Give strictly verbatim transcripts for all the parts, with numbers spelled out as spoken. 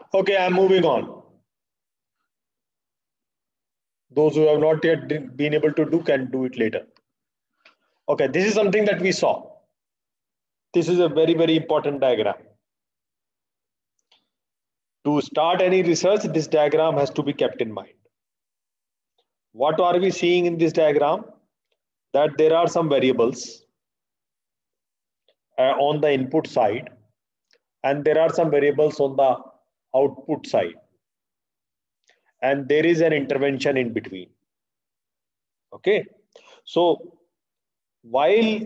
Okay, I'm moving on. Those who have not yet been able to do can do it later. Okay, this is something that we saw. This is a very, very important diagram. To start any research, this diagram has to be kept in mind. What are we seeing in this diagram? That there are some variables uh, on the input side, and there are some variables on the output side. And there is an intervention in between. Okay, so while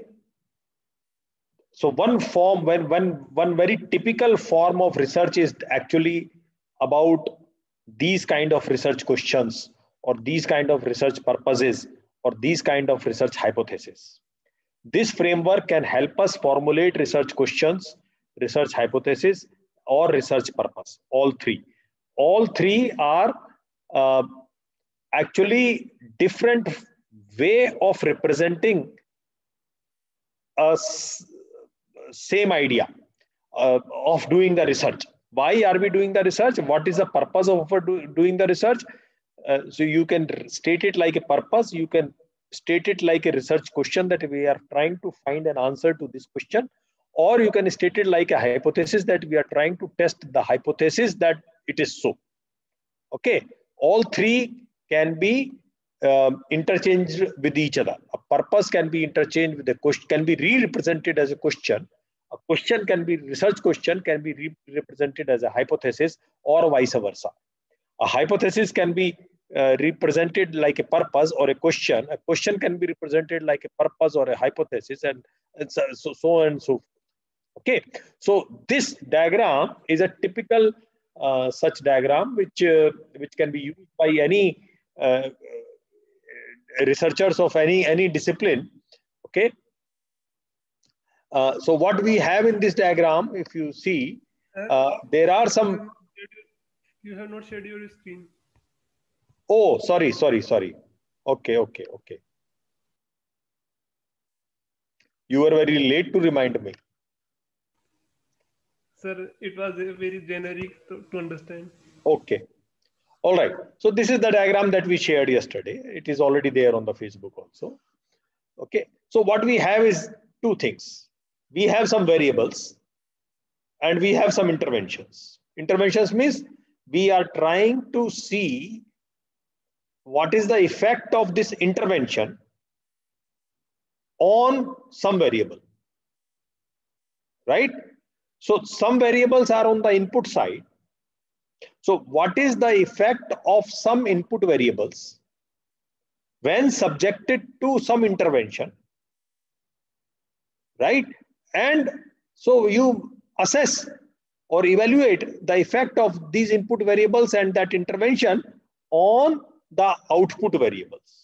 so one form, when when one very typical form of research is actually about these kind of research questions or these kind of research purposes or these kind of research hypotheses. This framework can help us formulate research questions, research hypothesis, or research purpose. All three. All three are uh, actually different way of representing a same idea uh, of doing the research. Why are we doing the research? What is the purpose of do, doing the research? Uh, so you can state it like a purpose. You can state it like a research question that we are trying to find an answer to this question, or you can state it like a hypothesis that we are trying to test the hypothesis that it is so. Okay, all three can be um, interchanged with each other. A purpose can be interchanged with a question, can be re-represented as a question. A question can be research question can be re-represented as a hypothesis, or vice versa. A hypothesis can be uh, represented like a purpose or a question. A question can be represented like a purpose or a hypothesis, and, and so, so, so and so forth. Okay, so this diagram is a typical uh, such diagram which uh, which can be used by any uh, researchers of any any discipline. Okay, uh, so what we have in this diagram, if you see, uh, there are some. You have not shared your screen. Oh, sorry, sorry, sorry. Okay, okay, okay. You were very late to remind me. Sir, it was very generic to, to understand. Okay. All right. So this is the diagram that we shared yesterday. It is already there on the Facebook also. Okay. So what we have is two things. We have some variables and we have some interventions. Interventions means we are trying to see what is the effect of this intervention on some variable, right? So some variables are on the input side. So what is the effect of some input variables when subjected to some intervention, right? And so you assess or evaluate the effect of these input variables and that intervention on the output variables.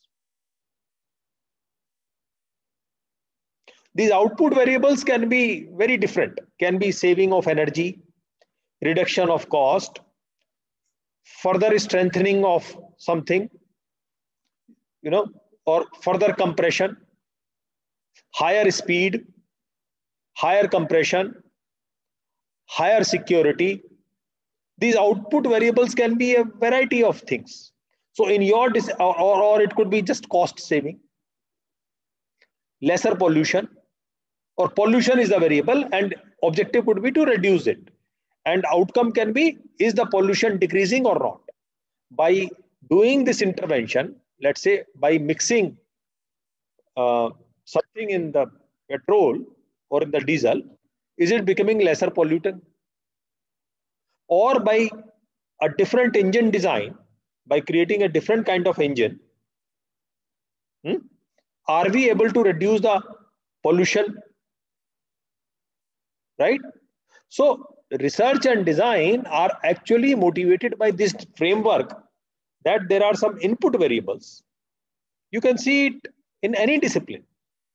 These output variables can be very different, can be saving of energy, reduction of cost, further strengthening of something, you know, or further compression, higher speed, higher compression, higher security. These output variables can be a variety of things. So in your, or, or, or it could be just cost saving, lesser pollution, or pollution is the variable and objective would be to reduce it. And outcome can be, is the pollution decreasing or not? By doing this intervention, let's say by mixing uh, something in the petrol or in the diesel, is it becoming lesser pollutant? Or by a different engine design, by creating a different kind of engine, hmm, are we able to reduce the pollution? Right? So research and design are actually motivated by this framework that there are some input variables. You can see it in any discipline.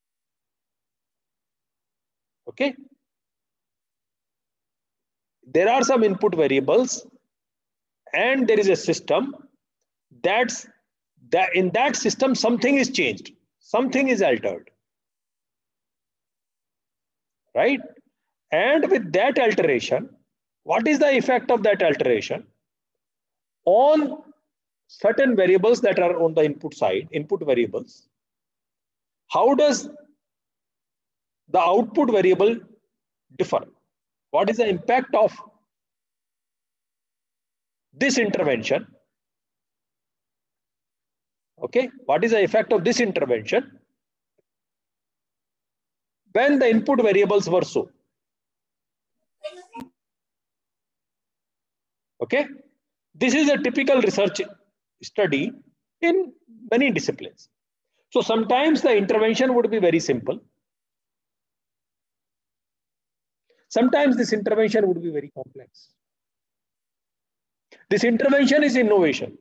Okay. There are some input variables and there is a system that's that in that system something is changed, something is altered. Right? And with that alteration, What is the effect of that alteration on certain variables that are on the input side, input variables? How does the output variable differ? What is the impact of this intervention? Okay, what is the effect of this intervention when the input variables were so? Okay, this is a typical research study in many disciplines. So sometimes the intervention would be very simple. Sometimes this intervention would be very complex. This intervention is innovation.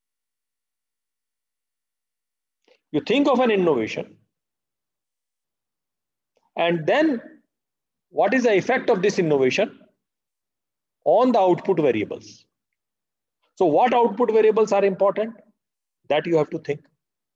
You think of an innovation, and then what is the effect of this innovation on the output variables? So what output variables are important? That you have to think.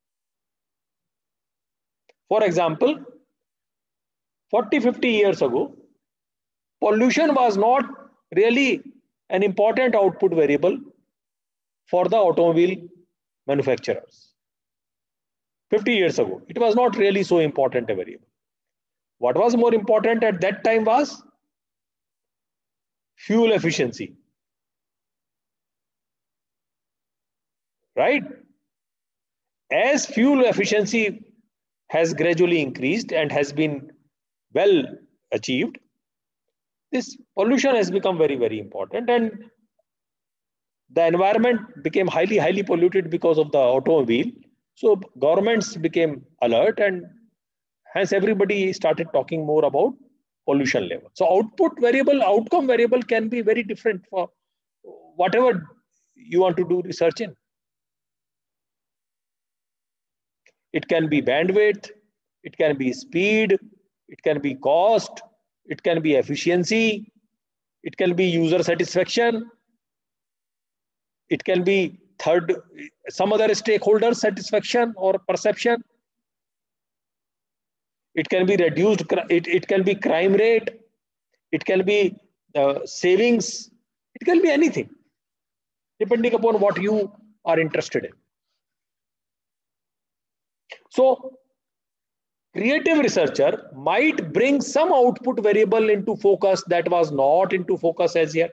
For example, forty, fifty years ago, pollution was not really an important output variable for the automobile manufacturers. fifty years ago, it was not really so important a variable. What was more important at that time was fuel efficiency. Right? As fuel efficiency has gradually increased and has been well achieved, this pollution has become very, very important, and the environment became highly, highly polluted because of the automobile. So governments became alert, and hence everybody started talking more about pollution level. So output variable, outcome variable can be very different for whatever you want to do research in. It can be bandwidth, it can be speed, it can be cost, it can be efficiency, it can be user satisfaction, it can be third, some other stakeholder satisfaction or perception. It can be reduced, it, it can be crime rate, it can be uh, savings, it can be anything, depending upon what you are interested in. So, creative researcher might bring some output variable into focus that was not into focus as yet.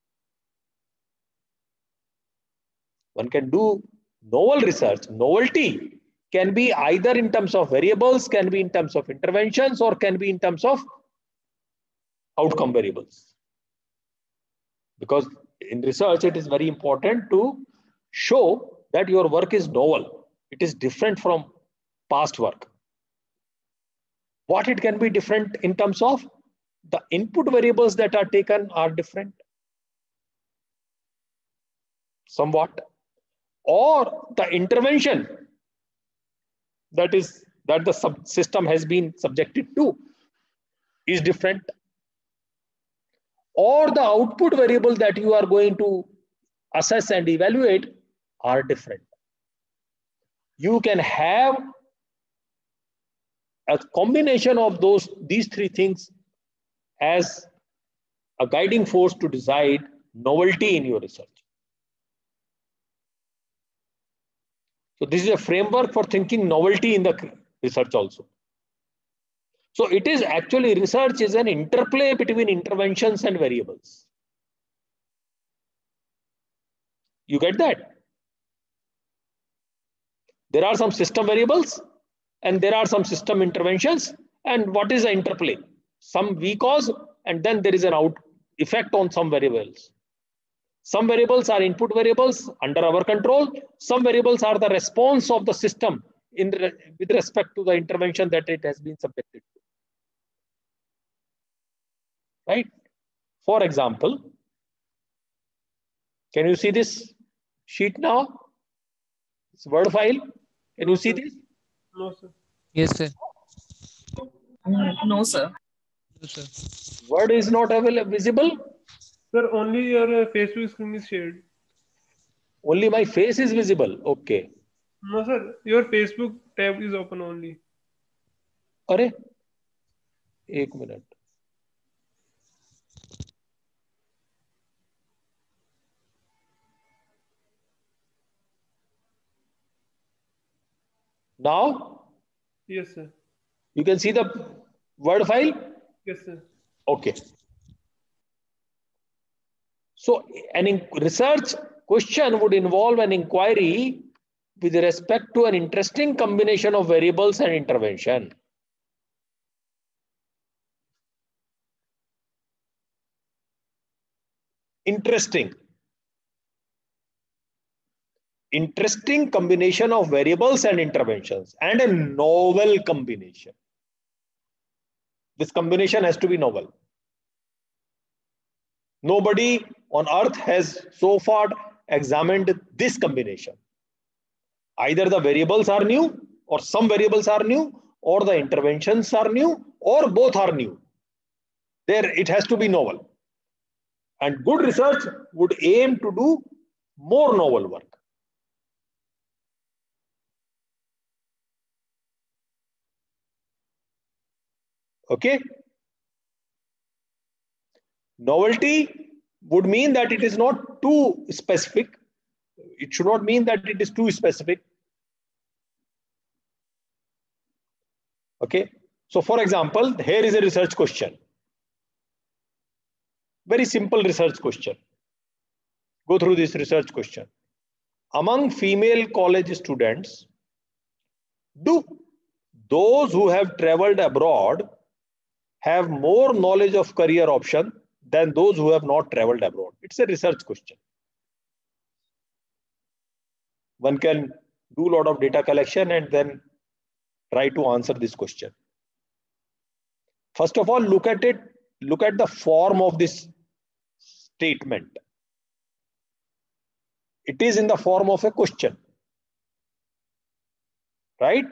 One can do novel research. Novelty can be either in terms of variables, can be in terms of interventions, or can be in terms of outcome variables. Because in research, it is very important to show that your work is novel. It is different from past work. What it can be different in terms of the input variables that are taken are different somewhat, or the intervention that is that the sub system has been subjected to is different, or the output variable that you are going to assess and evaluate are different. You can have a combination of those these three things as a guiding force to decide novelty in your research. So this is a framework for thinking novelty in the research also. So it is actually, research is an interplay between interventions and variables. You get that? There are some system variables and there are some system interventions. And what is the interplay? Some V cause, and then there is an out effect on some variables. Some variables are input variables under our control. Some variables are the response of the system in re with respect to the intervention that it has been subjected to. Right? For example, can you see this sheet now? It's Word file. Can you see this? No, sir. Yes, sir. No, sir. No, sir. Word is not available, visible. Sir, only your uh, Facebook screen is shared. Only my face is visible. Okay. No, sir. Your Facebook tab is open only. अरे एक minute Now Yes, sir. you can see the Word file. Yes, sir. Okay. So an research question would involve an inquiry with respect to an interesting combination of variables and intervention. Interesting. Interesting combination of variables and interventions, and a novel combination. This combination has to be novel. Nobody on earth has so far examined this combination. Either the variables are new, or some variables are new, or the interventions are new, or both are new. There it has to be novel. And good research would aim to do more novel work. Okay? Novelty would mean that it is not too specific. It should not mean that it is too specific. Okay? So for example, here is a research question. Very simple research question. Go through this research question. Among female college students, do those who have traveled abroad have more knowledge of career option than those who have not traveled abroad? It's a research question. One can do a lot of data collection and then try to answer this question. First of all, look at it, look at the form of this statement. It is in the form of a question, right?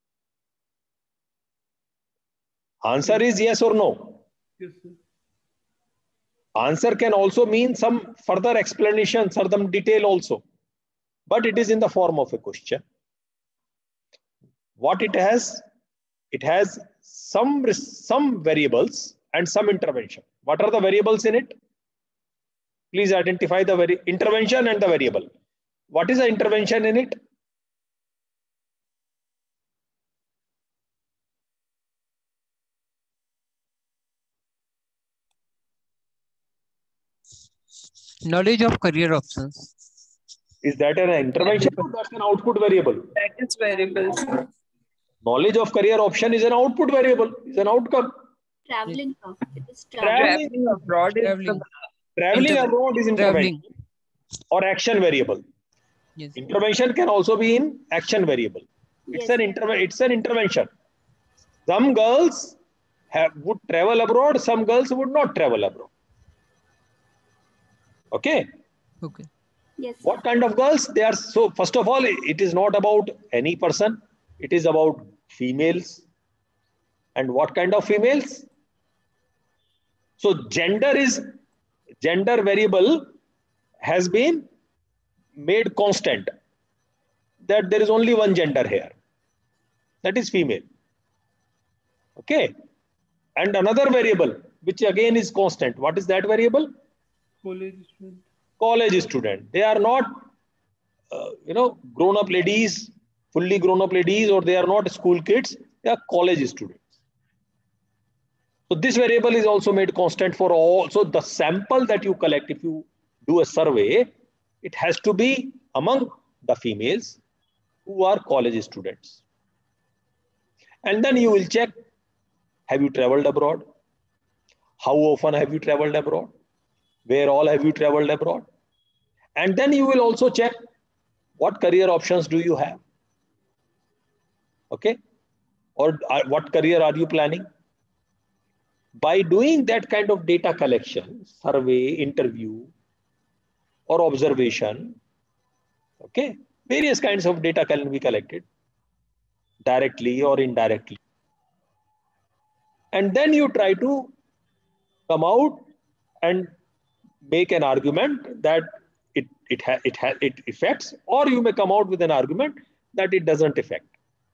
Answer is yes or no. Yes, sir. Answer can also mean some further explanation, some detail also, but it is in the form of a question. What it has? It has some, some variables and some intervention. What are the variables in it? Please identify the very intervention and the variable. What is the intervention in it? Knowledge of career options. Is that an intervention or that's an output variable? That is variables. Knowledge of career option is an output variable, is an outcome. Traveling. It is traveling. Traveling abroad is Traveling. the Traveling Inter- abroad is intervention Traveling. or action variable. Yes. Intervention can also be in action variable. It's Yes. an inter it's an intervention. Some girls have, would travel abroad, some girls would not travel abroad. Okay. Okay. Yes. What kind of girls? They are so, first of all, it is not about any person. It is about females. And what kind of females? So gender is, gender variable has been made constant. That there is only one gender here. That is female. Okay. And another variable, which again is constant. What is that variable? College student. College student. They are not, uh, you know, grown-up ladies, fully grown-up ladies, or they are not school kids. They are college students. So this variable is also made constant for all. So the sample that you collect, if you do a survey, it has to be among the females who are college students. And then you will check, have you traveled abroad? How often have you traveled abroad? Where all have you traveled abroad? And then you will also check what career options do you have? Okay. Or uh, what career are you planning? By doing that kind of data collection, survey, interview, or observation, okay, various kinds of data can be collected directly or indirectly. And then you try to come out and make an argument that it it ha it ha it affects, or you may come out with an argument that it doesn't affect.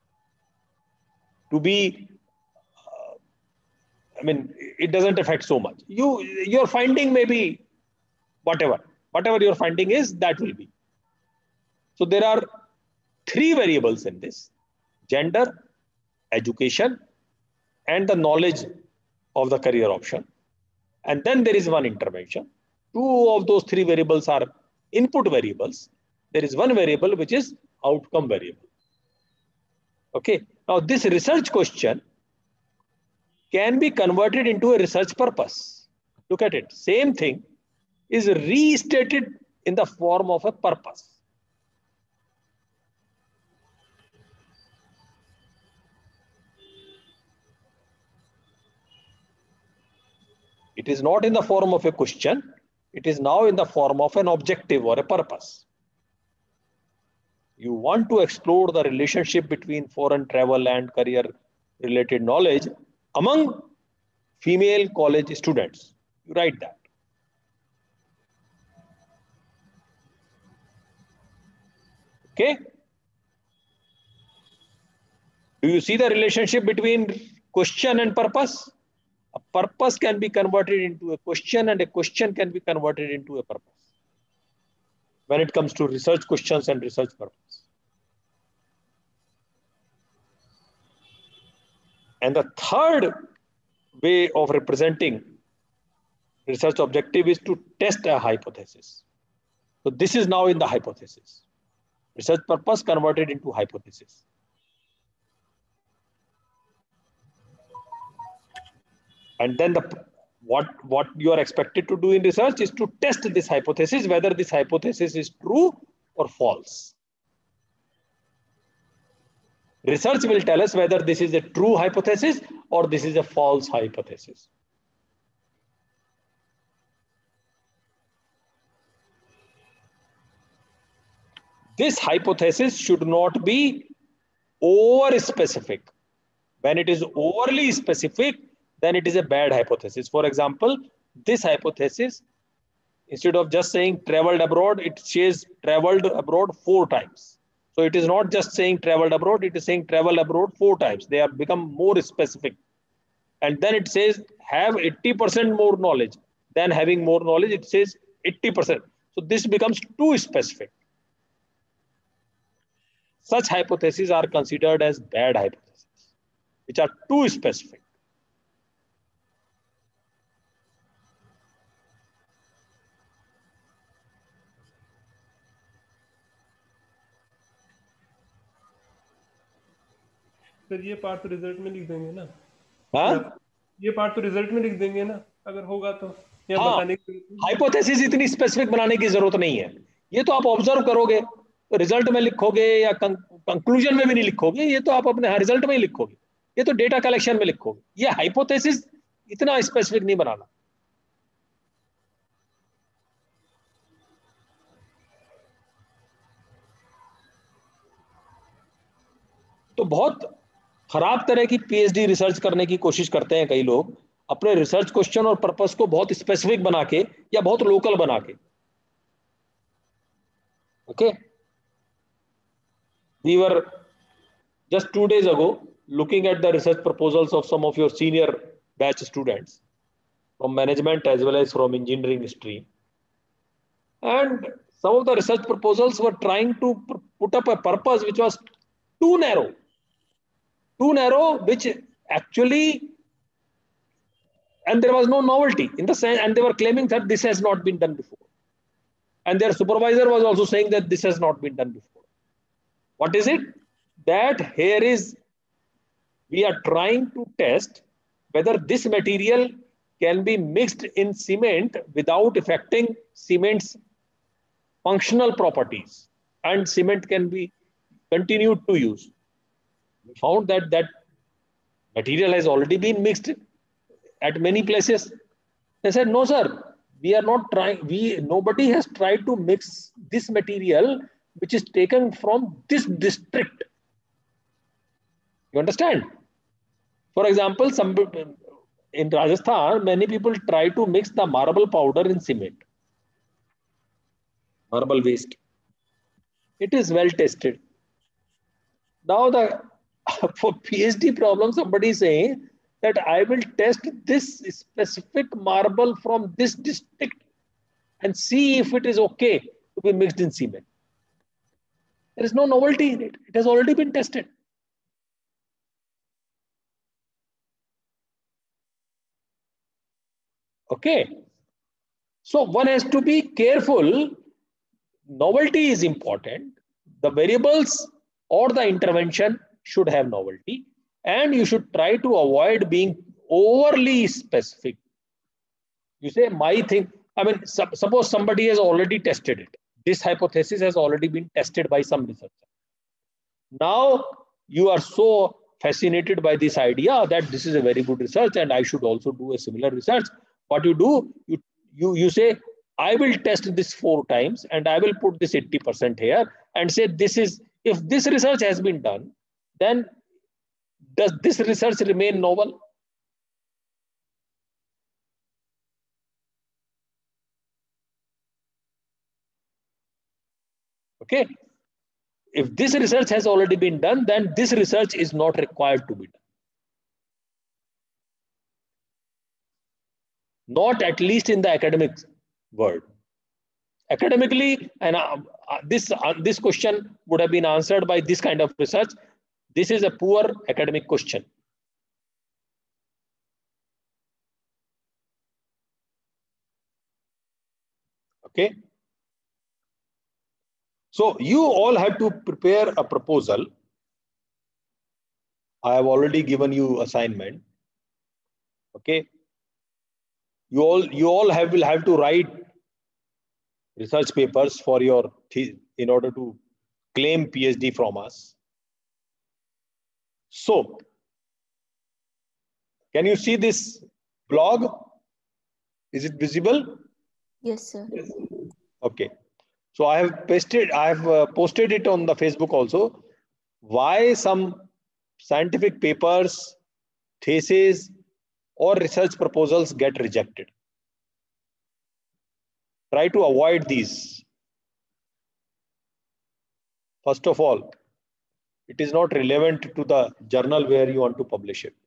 To be, uh, I mean, it doesn't affect so much. You your finding may be whatever, whatever your finding is, that will be. So there are three variables in this: gender, education, and the knowledge of the career option. And then there is one intervention. Two of those three variables are input variables. There is one variable which is outcome variable. Okay. Now this research question can be converted into a research purpose. Look at it. Same thing is restated in the form of a purpose. It is not in the form of a question. It is now in the form of an objective or a purpose. You want to explore the relationship between foreign travel and career related knowledge among female college students. You write that. Okay. Do you see the relationship between question and purpose? A purpose can be converted into a question and a question can be converted into a purpose when it comes to research questions and research purpose. And the third way of representing research objective is to test a hypothesis. So this is now in the hypothesis. Research purpose converted into hypothesis. And then the what, what you are expected to do in research is to test this hypothesis, whether this hypothesis is true or false. Research will tell us whether this is a true hypothesis or this is a false hypothesis. This hypothesis should not be over specific. When it is overly specific, then it is a bad hypothesis. For example, this hypothesis, instead of just saying traveled abroad, it says traveled abroad four times. So it is not just saying traveled abroad, it is saying travel abroad four times. They have become more specific. And then it says have eighty percent more knowledge. Then having more knowledge, it says eighty percent. So this becomes too specific. Such hypotheses are considered as bad hypotheses, which are too specific. Sir ये part तो result में लिख देंगे ना? हाँ? ये part तो result में लिख देंगे ना अगर होगा तो, या हाँ, बताने की हाइपोथेसिस इतनी स्पेसिफिक बनाने की जरूरत नहीं है. ये तो आप ऑब्जर्व करोगे तो रिजल्ट में लिखोगे या कंक्लूजन में भी नहीं लिखोगे. ये तो आप अपने रिजल्ट में ही लिखोगे. ये तो डेटा कलेक्शन में लिखोगे. ये हाइपोथेसिस इतना स्पेसिफिक नहीं बनाना. तो बहुत खराब तरह की पीएचडी रिसर्च करने की कोशिश करते हैं कई लोग, अपने रिसर्च क्वेश्चन और पर्पस को बहुत स्पेसिफिक बना के या बहुत लोकल बना के. Okay, we were just two days ago looking at the research proposals of some of your senior batch students from management as well as from engineering stream, and some of the research proposals were trying to put up a purpose which was too narrow. Too narrow, which actually, and there was no novelty in the sense, and they were claiming that this has not been done before. And their supervisor was also saying that this has not been done before. What is it? That here is, we are trying to test whether this material can be mixed in cement without affecting cement's functional properties, and cement can be continued to use. We found that that material has already been mixed at many places. They said, no, sir, we are not trying, we, nobody has tried to mix this material which is taken from this district. You understand? For example, some in Rajasthan, many people try to mix the marble powder in cement. Marble waste. It is well tested. Now the for PhD problem, somebody is saying that I will test this specific marble from this district and see if it is okay to be mixed in cement. There is no novelty in it. It has already been tested. Okay. So one has to be careful. Novelty is important. The variables or the intervention should have novelty, and you should try to avoid being overly specific. You say my thing, I mean, su- suppose somebody has already tested it. This hypothesis has already been tested by some researcher. Now you are so fascinated by this idea that this is a very good research and I should also do a similar research. What you do, you, you, you say, I will test this four times and I will put this eighty percent here and say this is, if this research has been done, then does this research remain novel? Okay. If this research has already been done, then this research is not required to be done. Not at least in the academic world. Academically, and uh, uh, this, uh, this question would have been answered by this kind of research. This is a poor academic question. Okay. So you all have to prepare a proposal. I have already given you assignment. Okay. You all, you all have will have to write research papers for your in order to claim PhD from us. So, can you see this blog? Is it visible? Yes, sir. Okay. So I have pasted, I have uh, posted it on the Facebook also. Why some scientific papers, theses, or research proposals get rejected. Try to avoid these. First of all, it is not relevant to the journal where you want to publish it.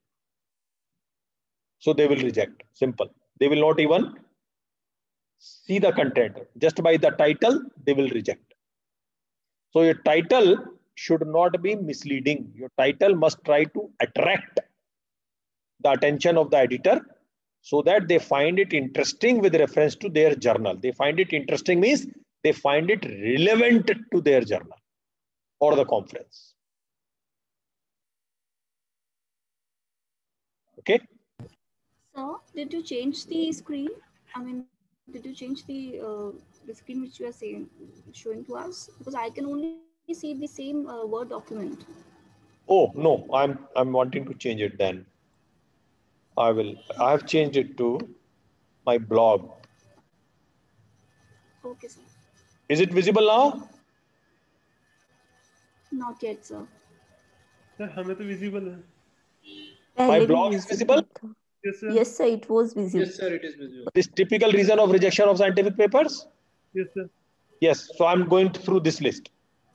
So they will reject. Simple. They will not even see the content. Just by the title, they will reject. So your title should not be misleading. Your title must try to attract the attention of the editor so that they find it interesting with reference to their journal. They find it interesting means they find it relevant to their journal or the conference. Okay. So, did you change the screen? I mean, did you change the uh, the screen which you are saying showing to us? Because I can only see the same uh, Word document. Oh no, I'm I'm wanting to change it then. I will. I have changed it to my blog. Okay, sir. Is it visible now? Not yet, sir. Sir, हमें तो visible है. My पहले भी blog is visible? था. Yes, sir. Yes, sir, it was visible. Yes, sir, it is visible. This typical reason of rejection of scientific papers? Yes, sir. Yes. So I'm going through this list.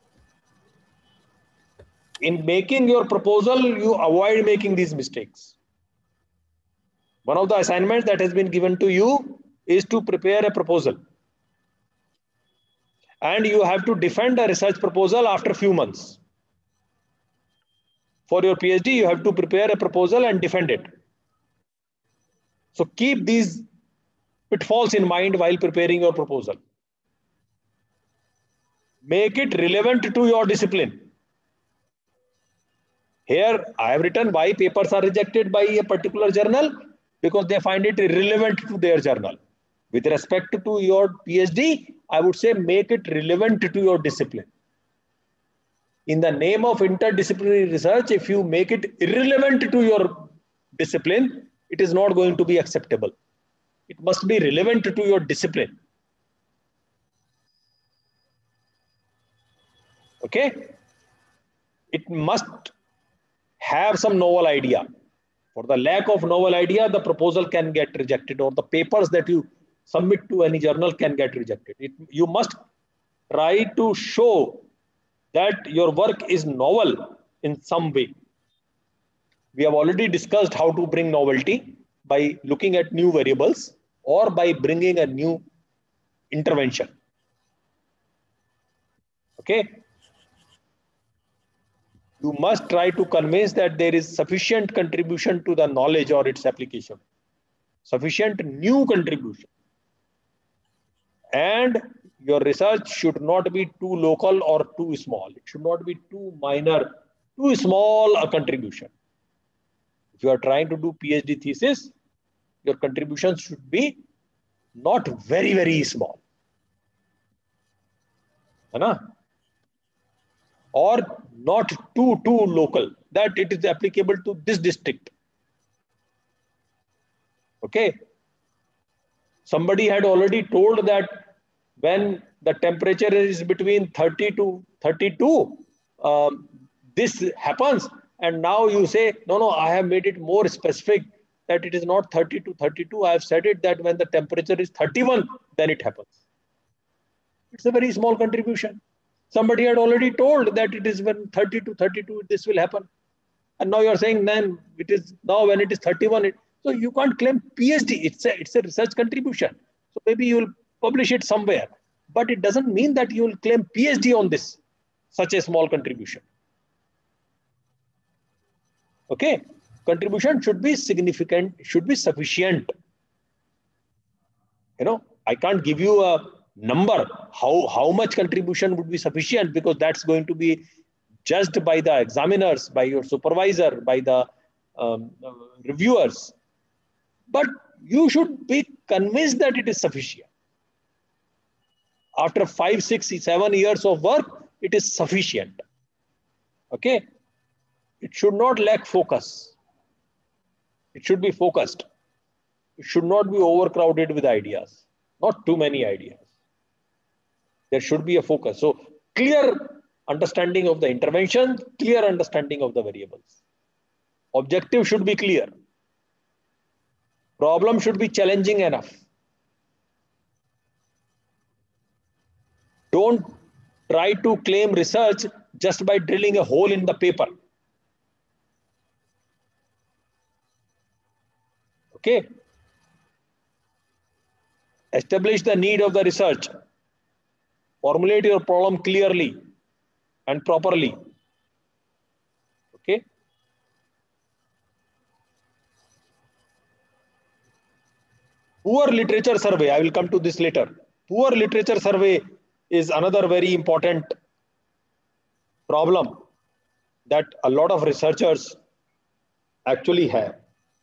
In making your proposal, you avoid making these mistakes. One of the assignments that has been given to you is to prepare a proposal. And you have to defend a research proposal after a few months. For your PhD, you have to prepare a proposal and defend it. So keep these pitfalls in mind while preparing your proposal. Make it relevant to your discipline. Here, I have written why papers are rejected by a particular journal because they find it irrelevant to their journal. With respect to your PhD, I would say make it relevant to your discipline. In the name of interdisciplinary research, if you make it irrelevant to your discipline, it is not going to be acceptable. It must be relevant to your discipline. Okay? It must have some novel idea. For the lack of novel idea, the proposal can get rejected or the papers that you submit to any journal can get rejected. It, you must try to show that your work is novel in some way. We have already discussed how to bring novelty by looking at new variables or by bringing a new intervention. Okay. You must try to convince that there is sufficient contribution to the knowledge or its application. sufficient new contribution. And your research should not be too local or too small. It should not be too minor, too small a contribution. If you are trying to do PhD thesis, your contributions should be not very, very small. Or not too, too local, that it is applicable to this district. Okay. Somebody had already told that when the temperature is between thirty to thirty-two, um, this happens. And now you say, no, no, I have made it more specific that it is not thirty to thirty-two. I have said it that when the temperature is thirty-one, then it happens. It's a very small contribution. Somebody had already told that it is when thirty to thirty-two, this will happen. And now you're saying, then it is now when it is thirty-one. It, so you can't claim PhD. It's a, it's a research contribution. So maybe you will publish it somewhere, but it doesn't mean that you will claim PhD on this, such a small contribution. Okay. Contribution should be significant, should be sufficient. You know, I can't give you a number, how, how much contribution would be sufficient, because that's going to be judged by the examiners, by your supervisor, by the um, uh, reviewers. But you should be convinced that it is sufficient. After five, six, seven years of work, it is sufficient. Okay. It should not lack focus. It should be focused. It should not be overcrowded with ideas. Not too many ideas. There should be a focus. So clear understanding of the intervention, clear understanding of the variables. Objective should be clear. Problem should be challenging enough. Don't try to claim research just by drilling a hole in the paper. Okay. Establish the need of the research. Formulate your problem clearly and properly. Okay. Poor literature survey. I will come to this later. Poor literature survey is another very important problem that a lot of researchers actually have.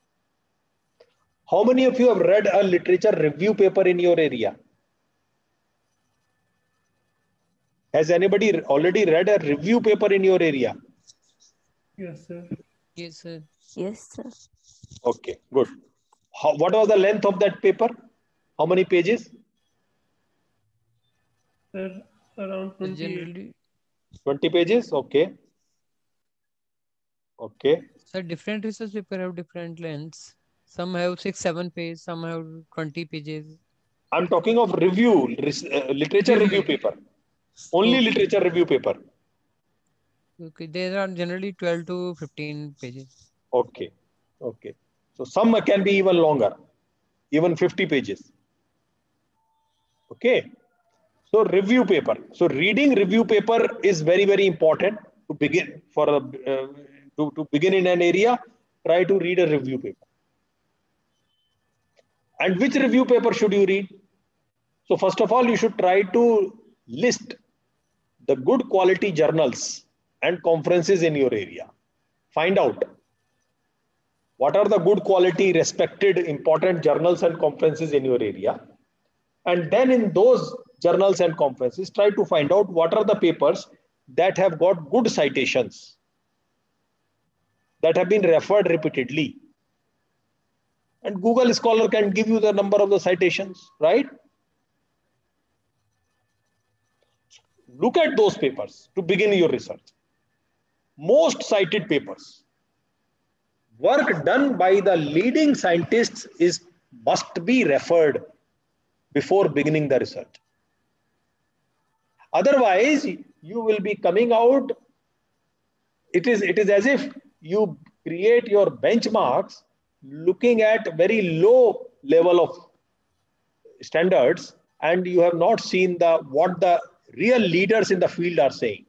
How many of you have read a literature review paper in your area? Has anybody already read a review paper in your area? Yes, sir. Yes, sir. Yes, sir. Okay, good. How, what was the length of that paper? How many pages? Sir, around twenty. Generally, twenty pages. Okay. Okay. sir, different research paper have different lengths. Some have six, seven pages. Some have twenty pages. I'm talking of review, uh, literature review paper. Only Okay. literature review paper. Okay, there are generally twelve to fifteen pages. Okay. Okay. So some can be even longer, even fifty pages. Okay. So review paper. So reading review paper is very, very important to begin for a, uh, to, to begin in an area. Try to read a review paper. And which review paper should you read? So first of all, you should try to list the good quality journals and conferences in your area. Find out what are the good quality, respected, important journals and conferences in your area. And then in those journals and conferences, try to find out what are the papers that have got good citations, that have been referred repeatedly. And Google Scholar can give you the number of the citations, right? Look at those papers to begin your research. Most cited papers. Work done by the leading scientists is must be referred before beginning the research. Otherwise, you will be coming out. It is, it is as if you create your benchmarks looking at very low level of standards, and you have not seen the what the real leaders in the field are saying.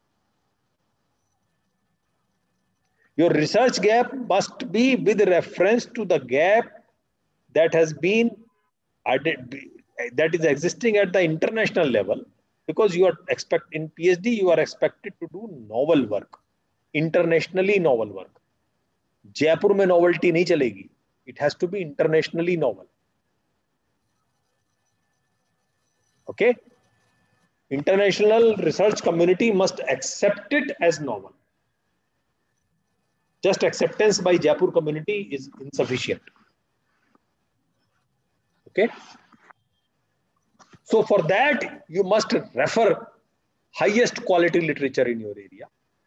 Your research gap must be with reference to the gap that has been that is existing at the international level, because you are expect in PhD you are expected to do novel work, internationally novel work. Jaipur में novelty नहीं चलेगी. It has to be internationally novel. Okay? International research community must accept it as novel. Just acceptance by Jaipur community is insufficient. Okay? So for that, you must refer highest quality literature in your area.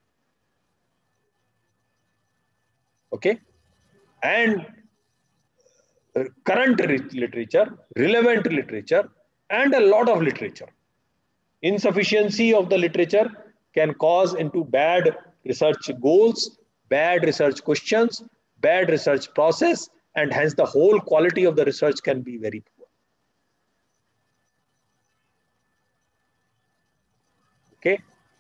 Okay? And current literature, relevant literature, and a lot of literature. Insufficiency of the literature can cause into bad research goals, bad research questions, bad research process, and hence the whole quality of the research can be very poor. Okay?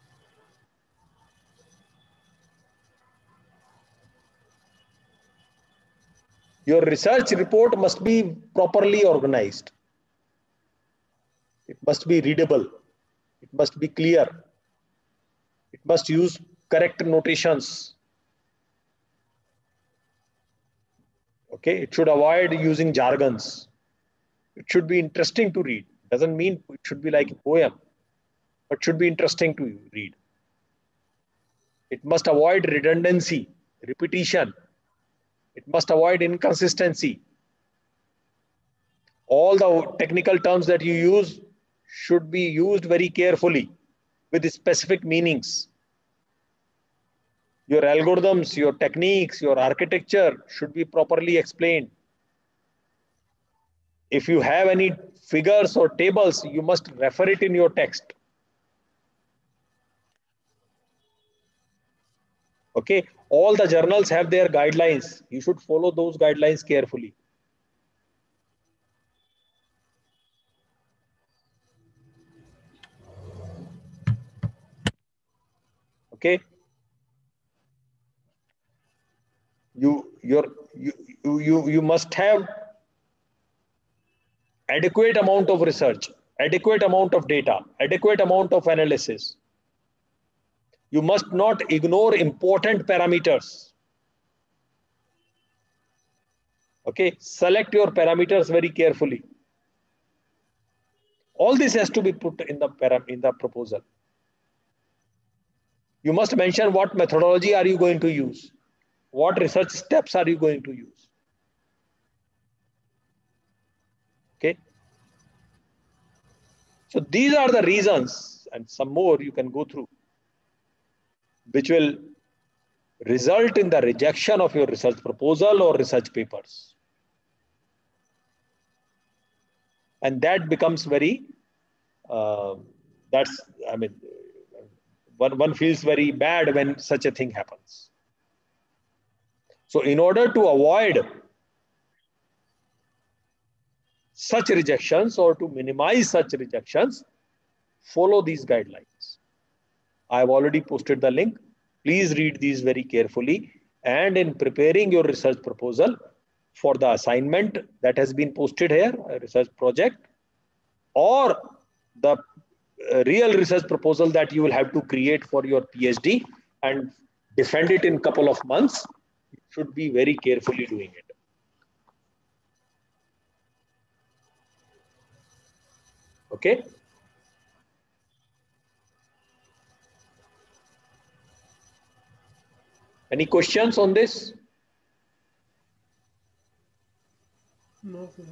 Your research report must be properly organized. It must be readable. It must be clear. It must use correct notations. Okay, it should avoid using jargons. It should be interesting to read. Doesn't mean it should be like a poem, but should be interesting to read. It must avoid redundancy, repetition. It must avoid inconsistency. All the technical terms that you use should be used very carefully with specific meanings. Your algorithms, your techniques, your architecture should be properly explained. If you have any figures or tables, you must refer it in your text. Okay, all the journals have their guidelines. You should follow those guidelines carefully. Okay. You, your, you, you, you must have adequate amount of research, adequate amount of data, adequate amount of analysis. You must not ignore important parameters. Okay, select your parameters very carefully. All this has to be put in the param in the proposal. You must mention what methodology are you going to use, what research steps are you going to use. Okay. So these are the reasons, and some more you can go through, which will result in the rejection of your research proposal or research papers. And that becomes very, uh, that's, I mean, one, one feels very bad when such a thing happens. So in order to avoid such rejections or to minimize such rejections, follow these guidelines. I have already posted the link. Please read these very carefully. And in preparing your research proposal for the assignment that has been posted here, a research project, or the uh, real research proposal that you will have to create for your PhD and defend it in a couple of months, you should be very carefully doing it. Okay. Any questions on this? No, sir.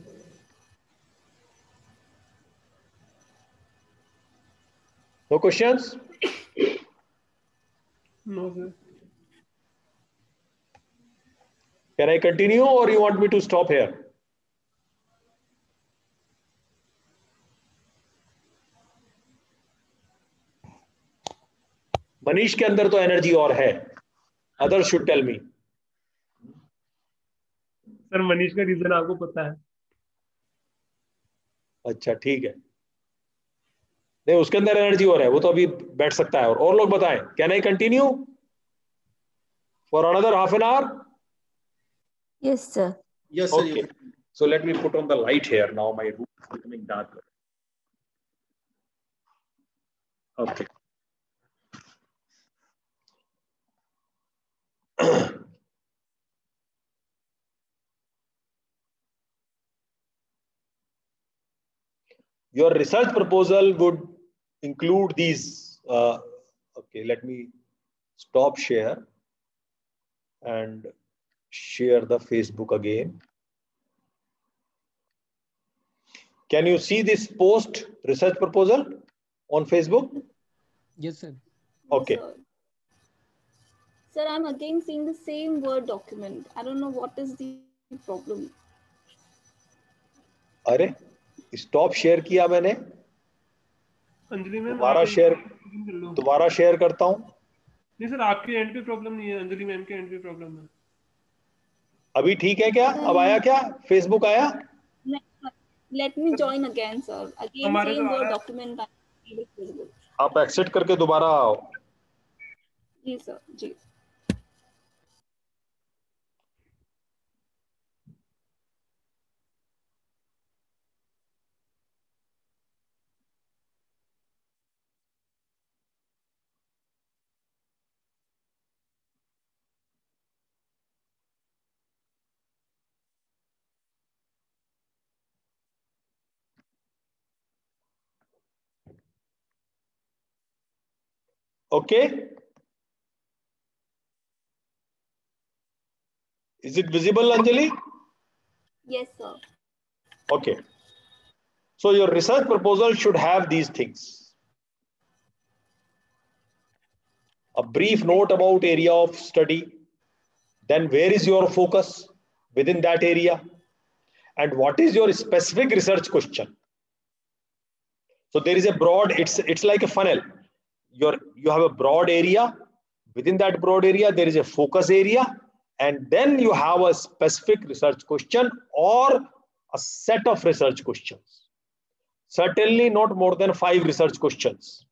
No questions? No, sir. Can I continue or you want me to stop here? Manish के अंदर तो energy और है. Others should tell me. Sir Manish का reason आपको पता है. अच्छा ठीक है. नहीं उसके अंदर एनर्जी और है, वो तो अभी बैठ सकता है. और और लोग बताएं. Can I continue for another half an hour? Yes, sir. Yes, sir. Okay. You- So let me put on the light here. Now my room is becoming darker. Okay. Your research proposal would include these. Uh, okay, let me stop share and share the Facebook again. Can you see this post research proposal on Facebook? Yes, sir. Okay. Yes, sir. Sir, I'm again seeing the same Word document. I don't know what is the problem. अरे stop share किया मैंने, Anjali ma'am दोबारा आप share कर लो। दोबारा share करता हूं। नहीं सर, आपके एंड पे प्रॉब्लम नहीं है, अंजलि मैम के एंड पे प्रॉब्लम है। अभी ठीक है क्या? अब आया क्या? फेसबुक आया? Let me join again, sir. Again, हमारे same तो आ Word रहा है। document. visible. आप एक्सेप्ट करके दोबारा आओ। जी सर, जी। Okay. Is it visible, Anjali? Yes, sir. Okay. So your research proposal should have these things. A brief note about area of study. Then where is your focus within that area? And what is your specific research question? So there is a broad, it's, it's like a funnel. Your, you have a broad area. Within that broad area, there is a focus area. And then you have a specific research question or a set of research questions. Certainly not more than five research questions.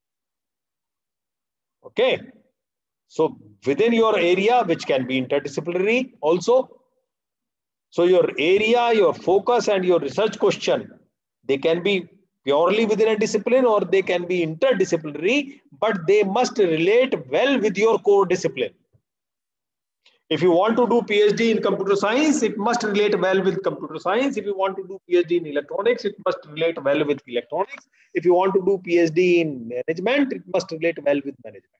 Okay. So within your area, which can be interdisciplinary also. So your area, your focus and your research question, they can be purely within a discipline or they can be interdisciplinary, but they must relate well with your core discipline. If you want to do PhD in computer science, it must relate well with computer science. If you want to do PhD in electronics, it must relate well with electronics. If you want to do PhD in management, it must relate well with management.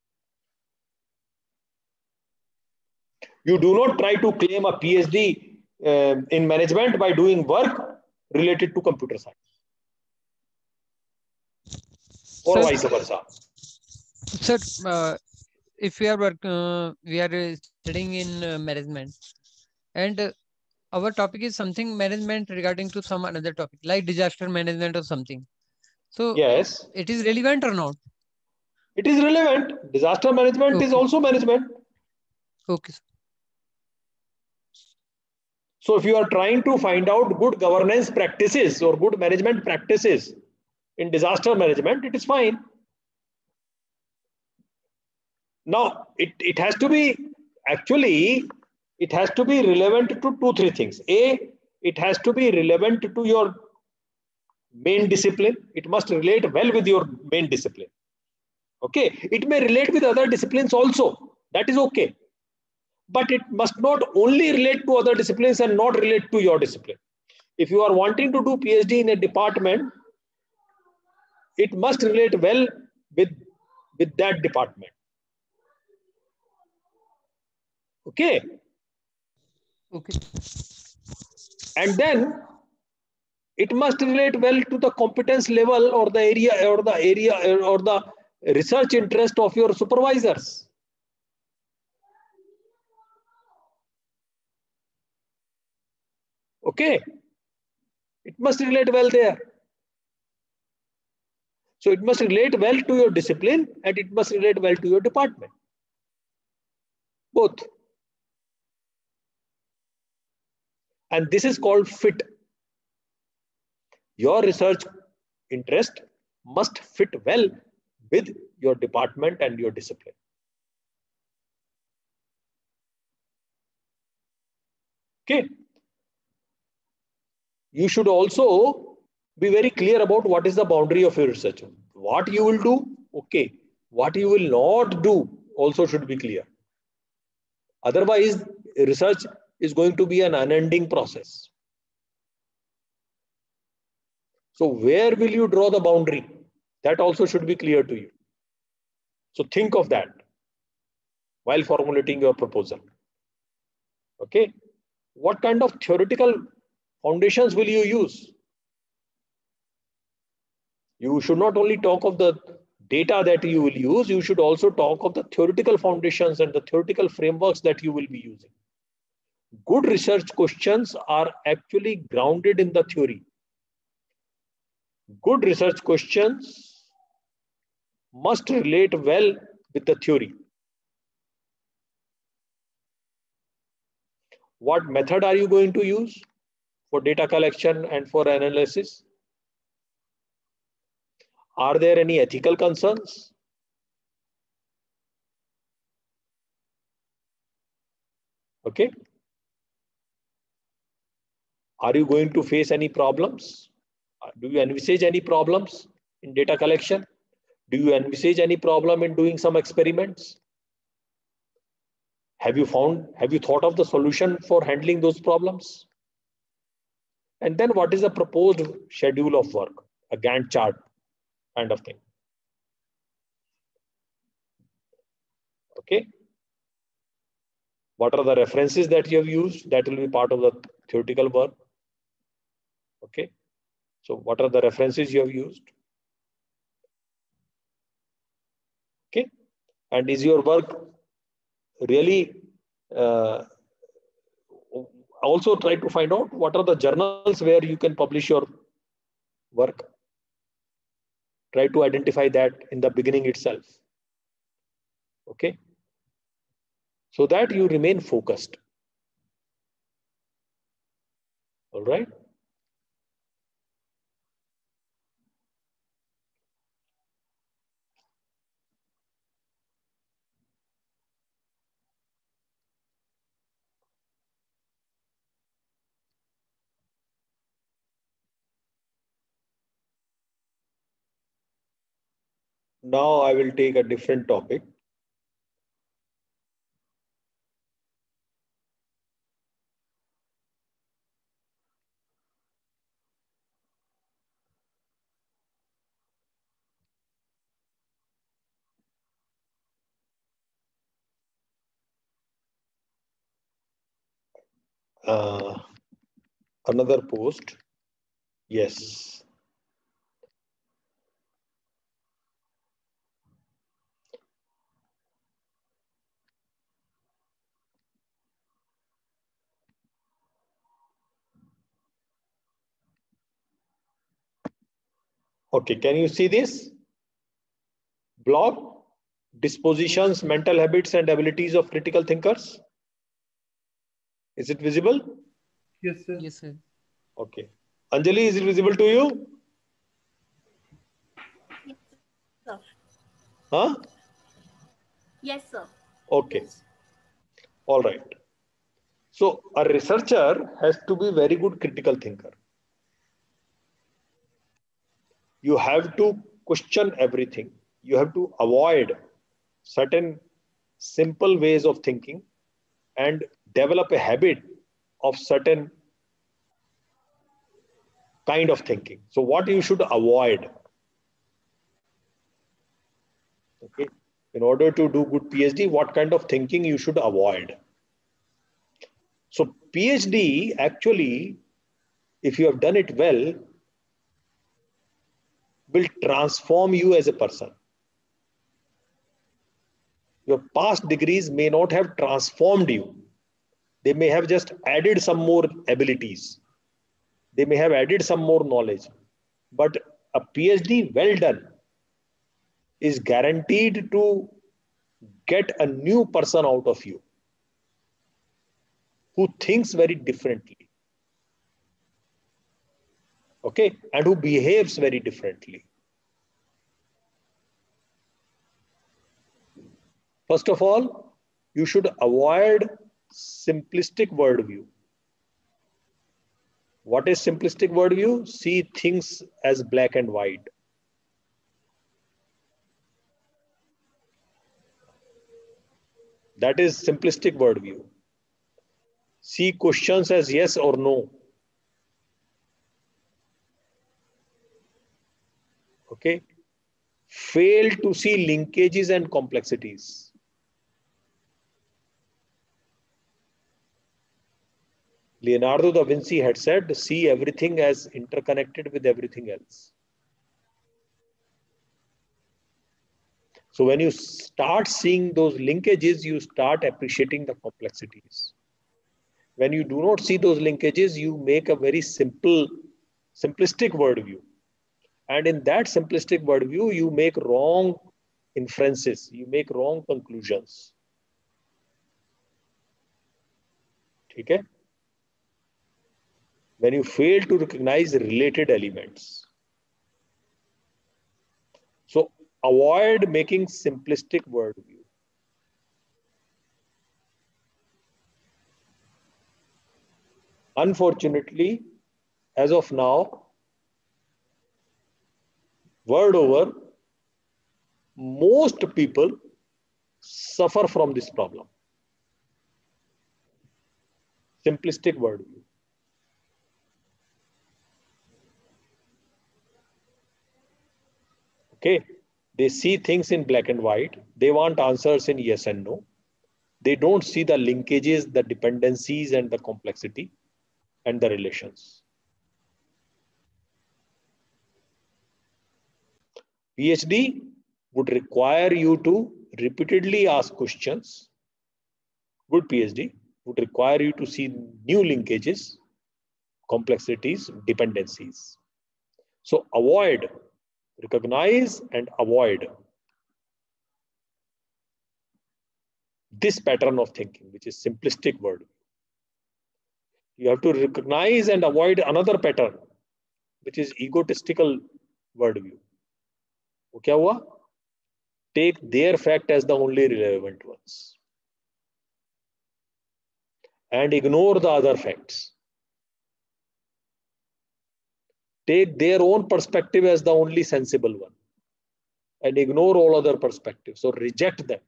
You do not try to claim a PhD uh, in management by doing work related to computer science. Or Sir, vice versa. Sir, uh, if we are work, uh, we are uh, studying in uh, management, and uh, our topic is something management regarding to some another topic like disaster management or something. So Yes, it is relevant or not? it is relevant. Disaster management Okay. is also management. Okay. So if you are trying to find out good governance practices or good management practices in disaster management, it is fine. Now, it, it has to be, actually, it has to be relevant to two, three things. A, it has to be relevant to your main discipline. It must relate well with your main discipline. Okay, it may relate with other disciplines also. That is okay. But it must not only relate to other disciplines and not relate to your discipline. If you are wanting to do PhD in a department, it must relate well with, with that department. Okay. Okay. And then it must relate well to the competence level or the area or the area or the research interest of your supervisors. Okay. It must relate well there. So it must relate well to your discipline and it must relate well to your department. Both. And this is called fit. Your research interest must fit well with your department and your discipline. Okay. you should also be very clear about what is the boundary of your research. What you will do, okay. What you will not do also should be clear. Otherwise, research is going to be an unending process. So where will you draw the boundary? That also should be clear to you. So think of that while formulating your proposal. Okay. What kind of theoretical foundations will you use? You should not only talk of the data that you will use, you should also talk of the theoretical foundations and the theoretical frameworks that you will be using. Good research questions are actually grounded in the theory. Good research questions must relate well with the theory. What method are you going to use for data collection and for analysis? Are there any ethical concerns? Okay. Are you going to face any problems? Do you envisage any problems in data collection? Do you envisage any problem in doing some experiments? Have you found, have you thought of the solution for handling those problems? And then what is the proposed schedule of work? A Gantt chart kind of thing. Okay. What are the references that you have used? That will be part of the theoretical work. Okay. So what are the references you have used? Okay. And is your work really, uh, also try to find out what are the journals where you can publish your work. Try to identify that in the beginning itself. Okay. So that you remain focused. All right. Now I will take a different topic. Uh, another post. Yes. Okay, can you see this? Blog, dispositions, mental habits and abilities of critical thinkers. Is it visible? Yes, sir. Yes, sir. Okay. Anjali, is it visible to you? Yes, sir. Huh? Yes, sir. Okay. All right. So a researcher has to be very good critical thinker. You have to question everything. You have to avoid certain simple ways of thinking and develop a habit of certain kind of thinking. So what you should avoid? Okay. In order to do good PhD, what kind of thinking you should avoid? So PhD actually, if you have done it well, will transform you as a person. Your past degrees may not have transformed you. They may have just added some more abilities. They may have added some more knowledge. But a PhD well done is guaranteed to get a new person out of you who thinks very differently. Okay, and who behaves very differently. First of all, you should avoid simplistic worldview. What is simplistic worldview? See things as black and white. That is simplistic worldview. See questions as yes or no. Okay. Fail to see linkages and complexities. Leonardo da Vinci had said, see everything as interconnected with everything else. So when you start seeing those linkages, you start appreciating the complexities. When you do not see those linkages, you make a very simple, simplistic worldview. And in that simplistic worldview, you make wrong inferences, you make wrong conclusions. Okay? When you fail to recognize related elements. So avoid making simplistic worldview. Unfortunately, as of now, world over, most people suffer from this problem. Simplistic worldview. Okay, they see things in black and white. They want answers in yes and no. They don't see the linkages, the dependencies, and the complexity and the relations. PhD would require you to repeatedly ask questions. Good PhD would require you to see new linkages, complexities, dependencies. So avoid, recognize and avoid this pattern of thinking, which is simplistic worldview. You have to recognize and avoid another pattern, which is egotistical worldview. वो क्या हुआ? Take their fact as the only relevant ones and ignore the other facts. Take their own perspective as the only sensible one and ignore all other perspectives. So reject them.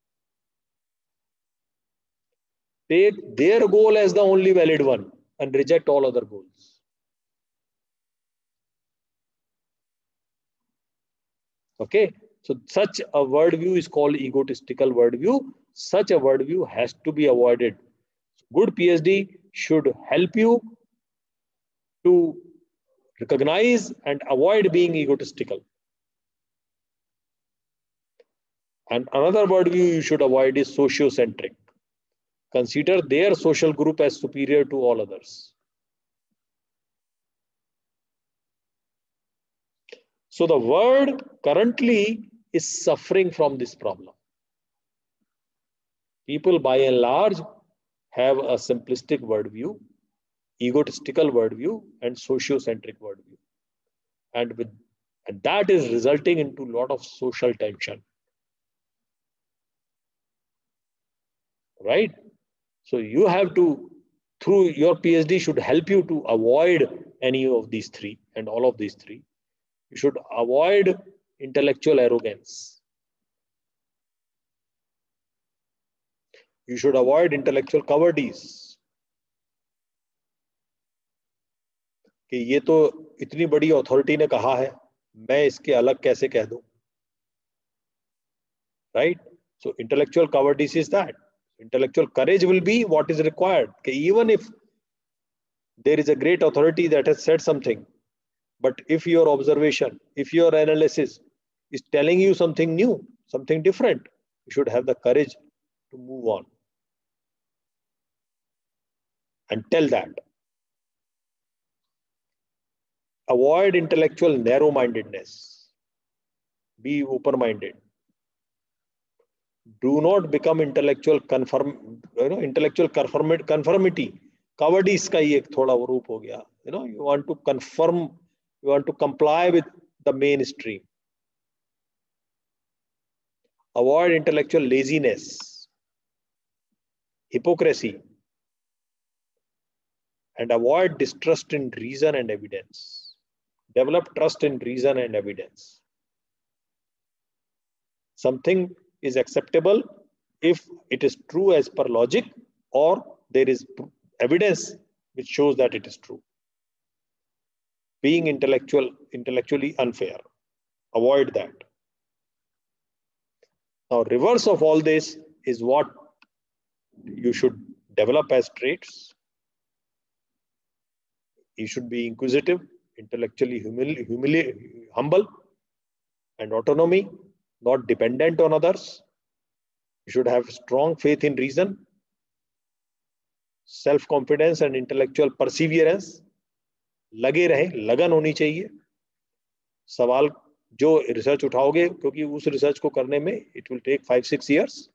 Take their goal as the only valid one and reject all other goals. Okay, so such a worldview is called egotistical worldview. Such a worldview has to be avoided. Good PhD should help you to recognize and avoid being egotistical. And another worldview you should avoid is sociocentric. Consider their social group as superior to all others. So the world currently is suffering from this problem. People by and large have a simplistic worldview, egotistical worldview, and sociocentric worldview. And, with, and that is resulting into a lot of social tension. Right? So you have to, through your PhD should help you to avoid any of these three and all of these three. You should avoid intellectual arrogance. You should avoid intellectual cowardice. कि ये तो इतनी बड़ी authority ने कहा है, मैं इसके अलग कैसे कह दूं? Right? So intellectual cowardice is that. Intellectual courage will be what is required. Okay, even if there is a great authority that has said something, but if your observation, if your analysis is telling you something new, something different, you should have the courage to move on and tell that. Avoid intellectual narrow-mindedness. Be open-minded. Do not become intellectual conform, you know, intellectual conform, conformity. Cowardice का ही एक थोड़ा वो रूप हो गया. You know, you want to conform, you want to comply with the mainstream. Avoid intellectual laziness, hypocrisy, and avoid distrust in reason and evidence. Develop trust in reason and evidence. Something is acceptable if it is true as per logic, or there is evidence which shows that it is true. Being intellectual, intellectually unfair. Avoid that. Now, reverse of all this is what you should develop as traits. You should be inquisitive, intellectually humili humili humble, and autonomy, not dependent on others. You should have strong faith in reason, self-confidence and intellectual perseverance. लगे रहे, लगन होनी चाहिए. सवाल जो research उठाओगे, क्योंकि उस research को करने में it will take five six years.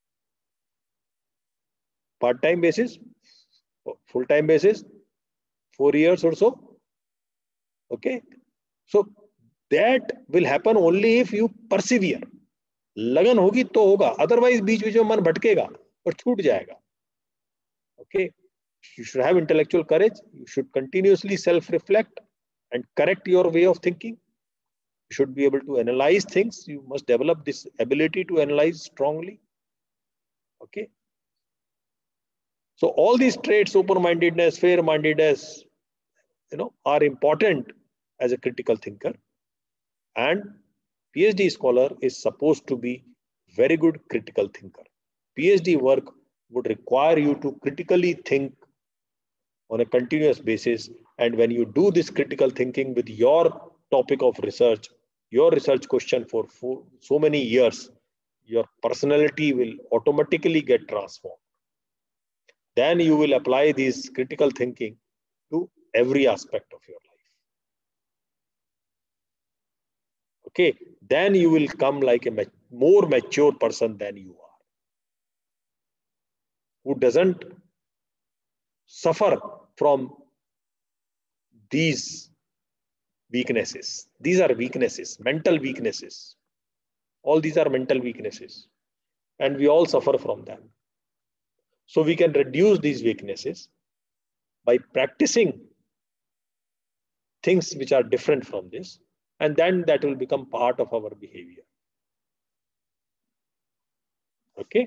Part time basis, full time basis, four years or so. Okay, so that will happen only if you persevere. लगन होगी तो होगा, अदरवाइज बीच बीच में मन भटकेगा और छूट जाएगा. Okay, you should have intellectual courage. You should continuously self-reflect and correct your way of thinking. You should be able to analyze things. You must develop this ability to analyze strongly. Okay. So all these traits, open-mindedness, fair-mindedness, you know, are important as a critical thinker. And PhD scholar is supposed to be very good critical thinker. PhD work would require you to critically think on a continuous basis. And when you do this critical thinking with your topic of research, your research question for, for so many years, your personality will automatically get transformed. Then you will apply this critical thinking to every aspect of your life. Okay, then you will come like a more mature person than you are, who doesn't suffer from these weaknesses. These are weaknesses, mental weaknesses. All these are mental weaknesses, and we all suffer from them. So we can reduce these weaknesses by practicing things which are different from this, and then that will become part of our behavior. Okay.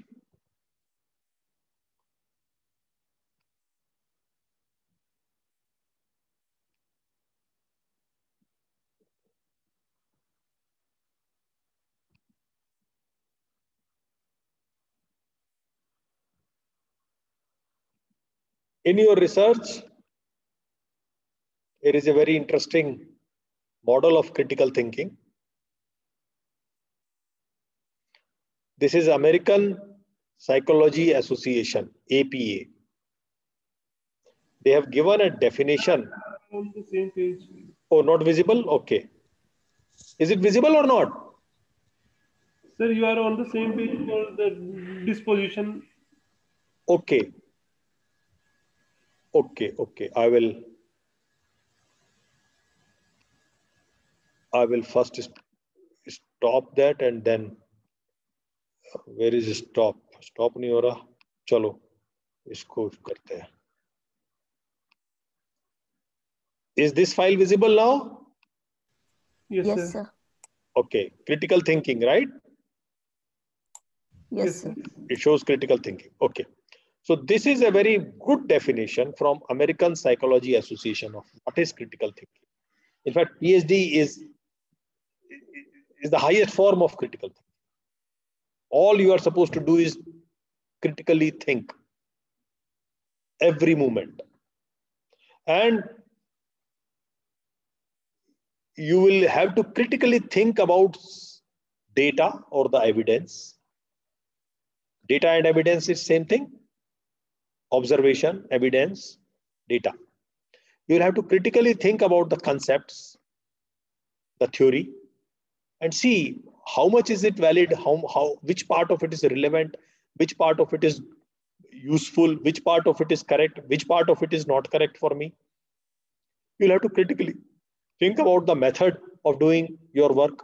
In your research, there is a very interesting model of critical thinking. This is American Psychology Association, A P A. They have given a definition. On the same page. Oh, not visible? Okay. Is it visible or not? Sir, you are on the same page for the disposition. Okay. Okay, okay. I will I will first stop that and then where is stop? Stop नहीं हो रहा. चलो इसको करते हैं. Is this file visible now? Yes, Yes, sir. sir. Okay. Critical thinking, right? Yes, Yes, sir. It shows critical thinking. Okay. So this is a very good definition from American Psychology Association of what is critical thinking. In fact, PhD is, is the highest form of critical thinking. All you are supposed to do is critically think every moment. And you will have to critically think about data or the evidence. Data and evidence is same thing. Observation, evidence, data. You will have to critically think about the concepts, the theory, and see how much is it valid, how, how, which part of it is relevant, which part of it is useful, which part of it is correct, which part of it is not correct for me. You'll have to critically think about the method of doing your work.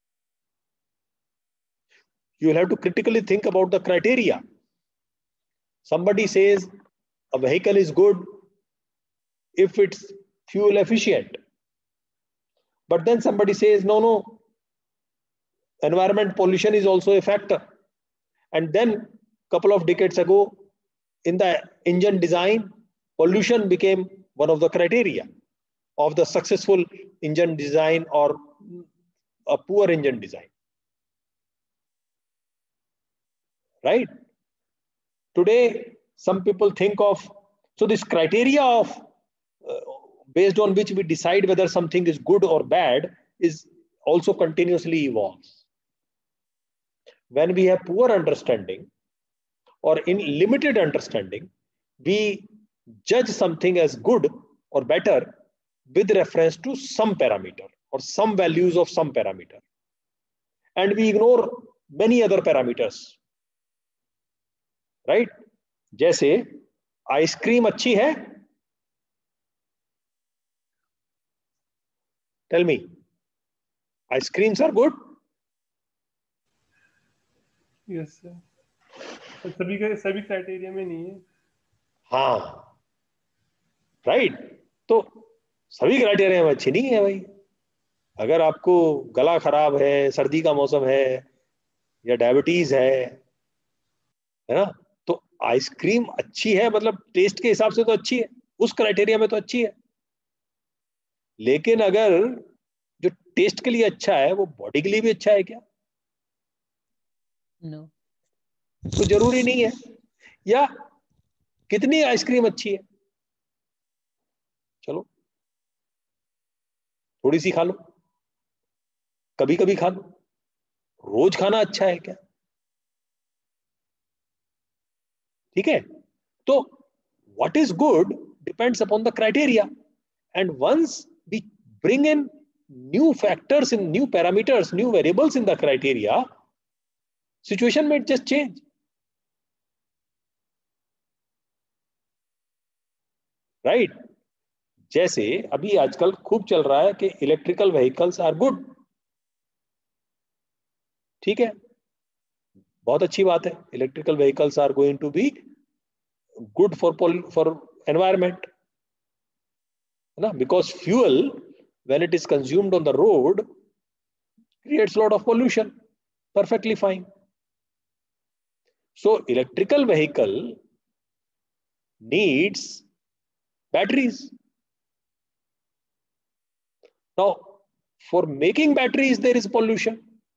You'll have to critically think about the criteria. Somebody says a vehicle is good if it's fuel efficient. But then somebody says, no, no, environment pollution is also a factor. And then a couple of decades ago, in the engine design, pollution became one of the criteria of the successful engine design or a poor engine design. Right? Today, some people think of, so this criteria of, uh, based on which we decide whether something is good or bad, is also continuously evolves. When we have poor understanding or in limited understanding, we judge something as good or better with reference to some parameter or some values of some parameter. And we ignore many other parameters. Right? जैसे ice cream अच्छी है? Tell me. Ice creams are good? Yes, sir. सभी का सभी criteria में नहीं है. हाँ. Right? तो सभी क्राइटेरिया में अच्छी नहीं है भाई. अगर आपको गला खराब है, सर्दी का मौसम है, या डायबिटीज है, है ना, तो आइसक्रीम अच्छी है, मतलब टेस्ट के हिसाब से तो अच्छी है, उस क्राइटेरिया में तो अच्छी है. लेकिन अगर जो टेस्ट के लिए अच्छा है वो बॉडी के लिए भी अच्छा है क्या? No. तो जरूरी नहीं है. या कितनी आइसक्रीम अच्छी है, चलो थोड़ी सी खा लो, कभी कभी खा लो, रोज खाना अच्छा है क्या? ठीक है. तो what is good depends upon the criteria, and once we bring in new factors in new parameters, new variables in the criteria, situation may just change. Right? जैसे अभी आजकल खूब चल रहा है कि इलेक्ट्रिकल व्हीकल्स आर गुड. ठीक है, बहुत अच्छी बात है. Electrical vehicles are going to be good for for environment, है ना, because fuel when it is consumed on the road creates a lot of pollution. Perfectly fine. So electrical vehicle needs batteries. Now for making batteries there is pollution,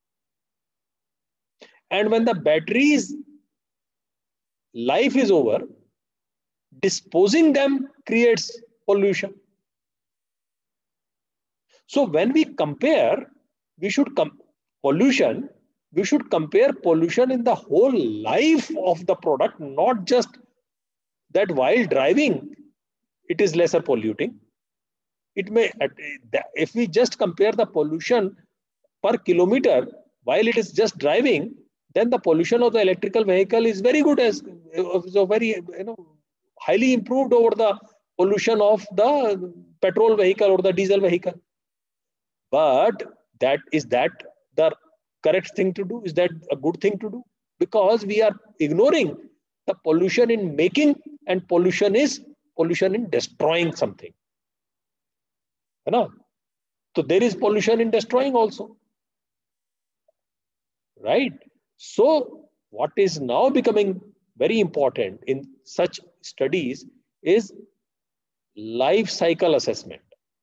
and when the batteries life is over, disposing them creates pollution. So when we compare, we should come pollution, we should compare pollution in the whole life of the product, not just that while driving it is lesser polluting. It may, if we just compare the pollution per kilometer while it is just driving, then the pollution of the electrical vehicle is very good, as so very, you know, highly improved over the pollution of the petrol vehicle or the diesel vehicle. But that is that the correct thing to do? Is that a good thing to do? Because we are ignoring the pollution in making, and pollution is pollution in destroying something. You know? So there is pollution in destroying also. Right? So what is now becoming very important in such studies is life cycle assessment.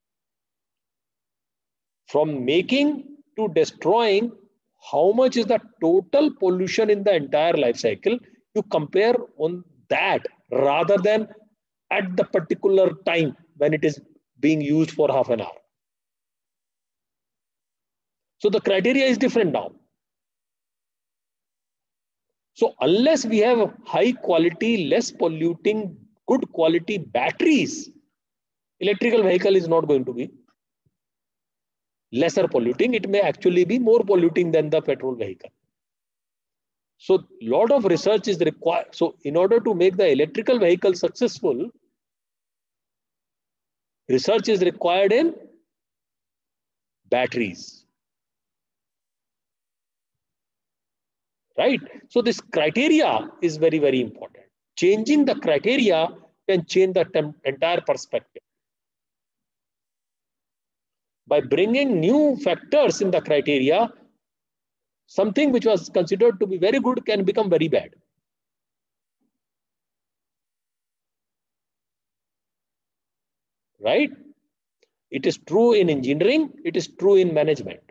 From making to destroying, how much is the total pollution in the entire life cycle? You compare on that rather than at the particular time when it is being used for half an hour. So the criteria is different now. So unless we have high quality, less polluting, good quality batteries, electrical vehicle is not going to be lesser polluting. It may actually be more polluting than the petrol vehicle. So lot of research is required. So in order to make the electrical vehicle successful, research is required in batteries. Right? So this criteria is very, very important. Changing the criteria can change the entire perspective. By bringing new factors in the criteria, something which was considered to be very good can become very bad. Right? It is true in engineering, it is true in management.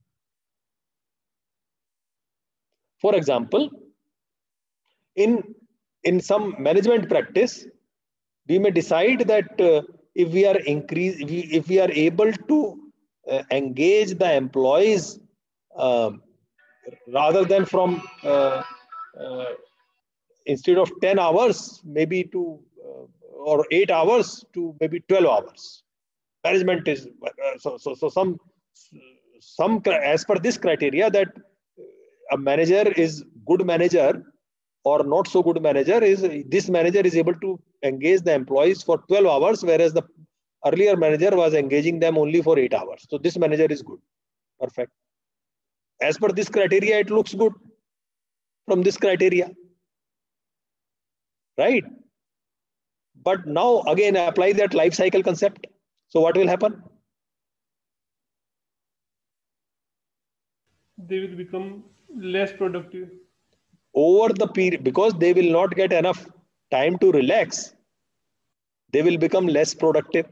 For example, in, in some management practice, we may decide that uh, if we are increase, if we, if we are able to uh, engage the employees um, rather than from uh, uh, instead of ten hours, maybe to uh, or eight hours to maybe twelve hours. Management is uh, so, so so some some as per this criteria that a manager is good manager or not so good manager is this manager is able to engage the employees for twelve hours, whereas the earlier manager was engaging them only for eight hours. So this manager is good. Perfect. As per this criteria, it looks good from this criteria. Right? But now again apply that life cycle concept. So what will happen? They will become less productive. Over the period, because they will not get enough time to relax, they will become less productive.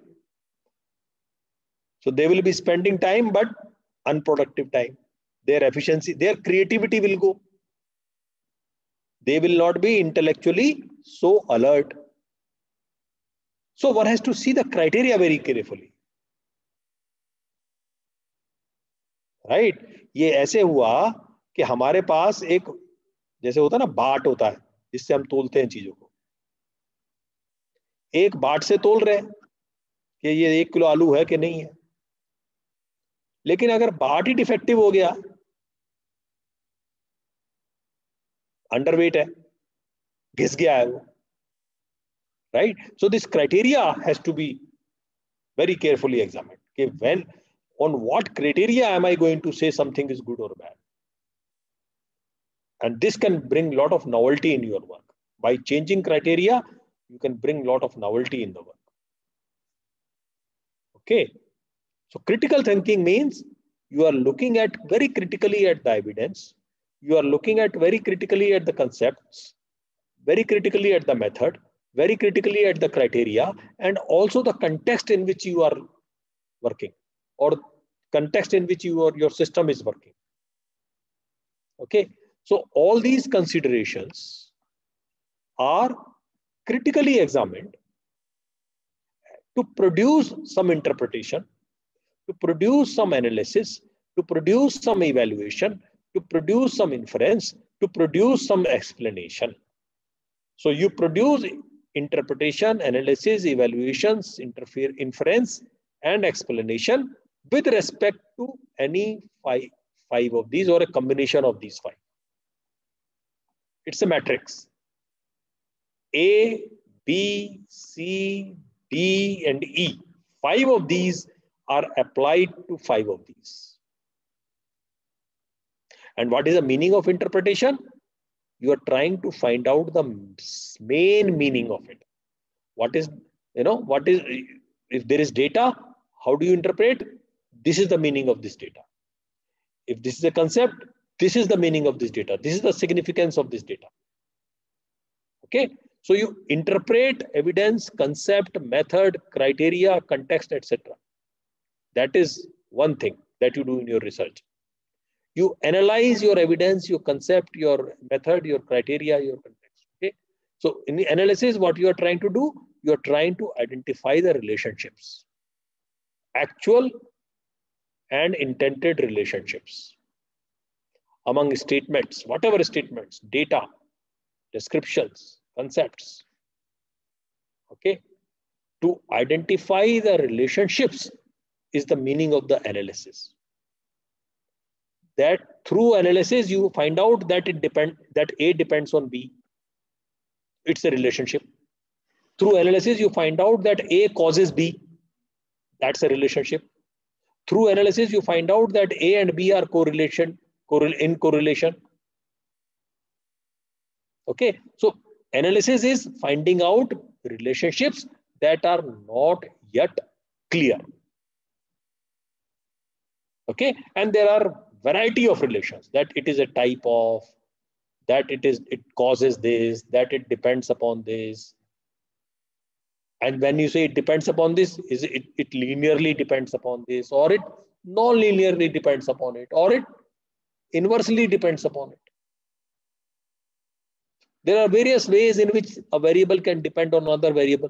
So they will be spending time, but unproductive time. Their efficiency, their creativity will go. They will not be intellectually so alert. So one has to see the criteria very carefully. Right? ये ऐसे हुआ कि हमारे पास एक जैसे होता है ना बाट होता है जिससे हम तोलते हैं चीजों को. एक बाट से तोल रहे हैं कि ये एक किलो आलू है कि नहीं है. लेकिन अगर बाट ही डिफेक्टिव हो गया, अंडरवेट है, घिस गया है वो. Right? So this criteria has to be very carefully examined. Okay, when, on what criteria am I going to say something is good or bad? And this can bring a lot of novelty in your work. By changing criteria, you can bring a lot of novelty in the work. Okay. So critical thinking means you are looking at very critically at the evidence. You are looking at very critically at the concepts, very critically at the method, very critically at the criteria, and also the context in which you are working or context in which you are, your system is working. Okay. So all these considerations are critically examined to produce some interpretation, to produce some analysis, to produce some evaluation, to produce some inference, to produce some explanation. So you produce interpretation, analysis, evaluations, interfere, inference, and explanation with respect to any five, five of these or a combination of these five. It's a matrix. A, B, C, D, and E. Five of these are applied to five of these. And what is the meaning of interpretation? You are trying to find out the main meaning of it. What is, you know, what is, if there is data, how do you interpret? This is the meaning of this data. If this is a concept, this is the meaning of this data. This is the significance of this data. Okay. So you interpret evidence, concept, method, criteria, context, et cetera. That is one thing that you do in your research. You analyze your evidence, your concept, your method, your criteria, your context. Okay. So in the analysis, what you are trying to do, you are trying to identify the relationships, actual and intended relationships among statements, whatever statements, data, descriptions, concepts. Okay. To identify the relationships is the meaning of the analysis. That through analysis you find out that it depend that A depends on B. It's a relationship. Through analysis you find out that A causes B. That's a relationship. Through analysis you find out that A and B are correlation, correl in correlation. Okay. So analysis is finding out relationships that are not yet clear. Okay, and there are variety of relations, that it is a type of, that it is, it causes this, that it depends upon this. And when you say it depends upon this, is it, it linearly depends upon this, or it non-linearly depends upon it, or it inversely depends upon it. There are various ways in which a variable can depend on another variable.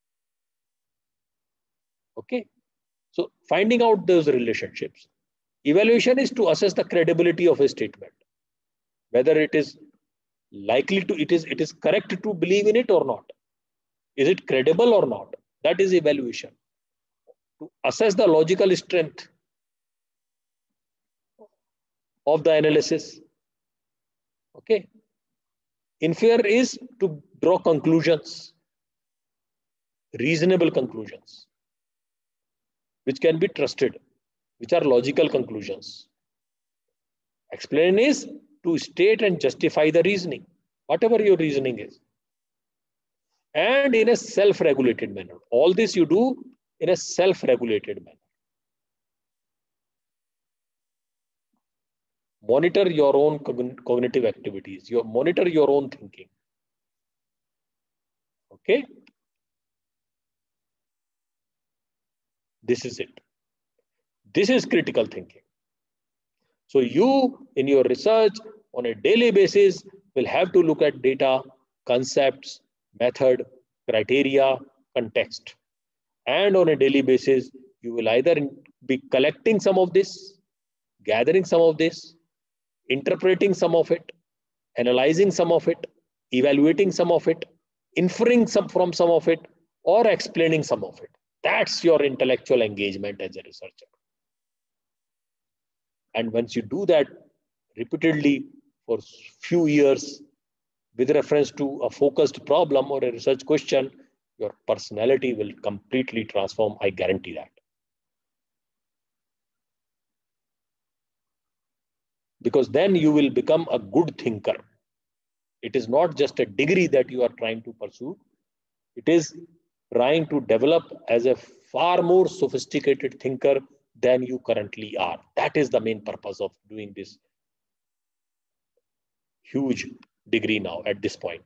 Okay, so finding out those relationships. Evaluation is to assess the credibility of a statement, whether it is likely to, it is, it is correct to believe in it or not. Is it credible or not? That is evaluation. To assess the logical strength of the analysis. Okay. Infer is to draw conclusions, reasonable conclusions, which can be trusted, which are logical conclusions. Explain is to state and justify the reasoning, whatever your reasoning is, and in a self-regulated manner. All this you do in a self-regulated manner. Monitor your own cognitive activities. You monitor your own thinking. Okay. This is it. This is critical thinking. So you, in your research on a daily basis, will have to look at data, concepts, method, criteria, context. And on a daily basis, you will either be collecting some of this, gathering some of this, interpreting some of it, analyzing some of it, evaluating some of it, inferring some from some of it, or explaining some of it. That's your intellectual engagement as a researcher. And once you do that repeatedly for few years with reference to a focused problem or a research question, your personality will completely transform. I guarantee that. Because then you will become a good thinker. It is not just a degree that you are trying to pursue. It is trying to develop as a far more sophisticated thinker than you currently are. That is the main purpose of doing this huge degree now at this point.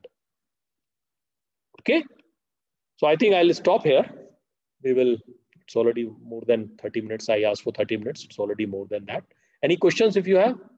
Okay. So I think I'll stop here. We will, it's already more than thirty minutes. I asked for thirty minutes. It's already more than that. Any questions if you have?